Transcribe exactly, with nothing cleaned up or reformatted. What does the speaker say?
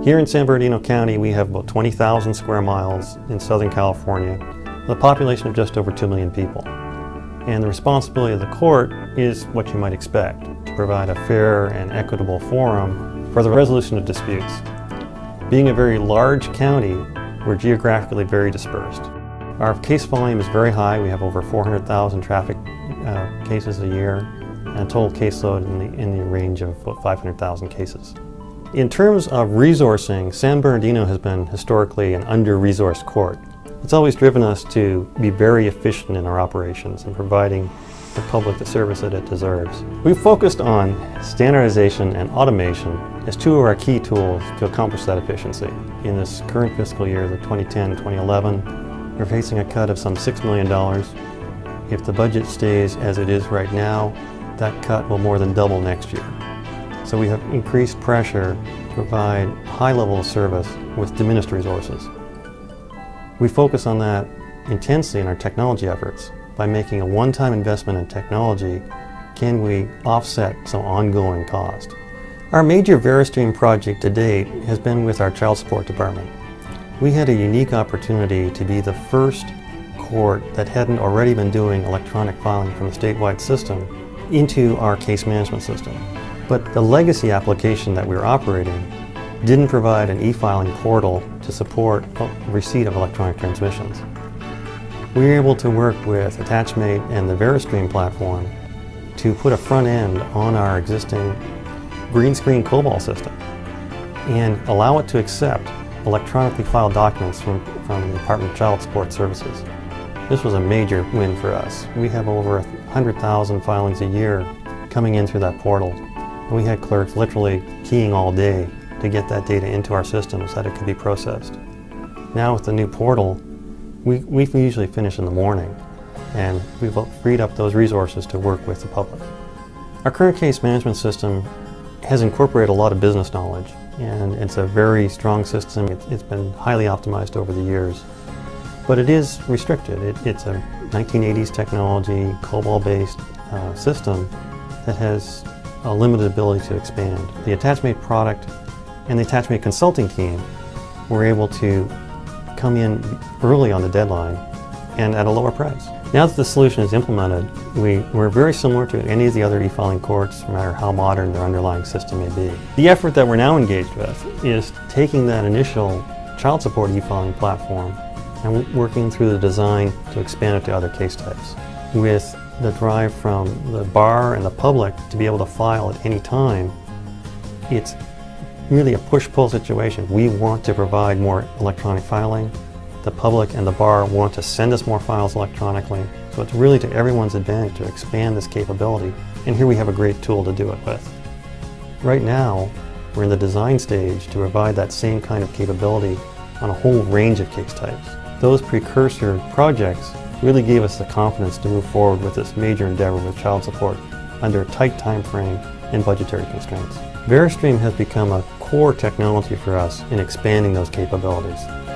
Here in San Bernardino County, we have about twenty thousand square miles in Southern California, with a population of just over two million people. And the responsibility of the court is what you might expect, to provide a fair and equitable forum for the resolution of disputes. Being a very large county, we're geographically very dispersed. Our case volume is very high. We have over four hundred thousand traffic uh, cases a year, and a total caseload in the, in the range of about five hundred thousand cases. In terms of resourcing, San Bernardino has been historically an under-resourced court. It's always driven us to be very efficient in our operations and providing the public the service that it deserves. We've focused on standardization and automation as two of our key tools to accomplish that efficiency. In this current fiscal year, the twenty ten twenty eleven, we're facing a cut of some six million dollars. If the budget stays as it is right now, that cut will more than double next year. So we have increased pressure to provide high level of service with diminished resources. We focus on that intensely in our technology efforts. By making a one-time investment in technology, can we offset some ongoing cost? Our major Verastream project to date has been with our child support department. We had a unique opportunity to be the first court that hadn't already been doing electronic filing from the statewide system into our case management system. But the legacy application that we were operating didn't provide an e-filing portal to support receipt of electronic transmissions. We were able to work with Attachmate and the Verastream platform to put a front end on our existing green screen COBOL system and allow it to accept electronically filed documents from, from the Department of Child Support Services. This was a major win for us. We have over one hundred thousand filings a year coming in through that portal. And we had clerks literally keying all day to get that data into our system so that it could be processed. Now with the new portal, we, we usually finish in the morning, and we've freed up those resources to work with the public. Our current case management system has incorporated a lot of business knowledge, and it's a very strong system. It's, it's been highly optimized over the years, but it is restricted. It, it's a nineteen eighties technology, COBOL-based uh, system that has a limited ability to expand. The Attachmate product and the Attachmate consulting team were able to come in early on the deadline and at a lower price. Now that the solution is implemented, we, we're very similar to any of the other e-filing courts, no matter how modern their underlying system may be. The effort that we're now engaged with is taking that initial child support e-filing platform and working through the design to expand it to other case types. With the drive from the bar and the public to be able to file at any time, it's really a push-pull situation. We want to provide more electronic filing. The public and the bar want to send us more files electronically. So it's really to everyone's advantage to expand this capability. And here we have a great tool to do it with. Right now, we're in the design stage to provide that same kind of capability on a whole range of case types. Those precursor projects really gave us the confidence to move forward with this major endeavor with child support under a tight time frame and budgetary constraints. Verastream has become a core technology for us in expanding those capabilities.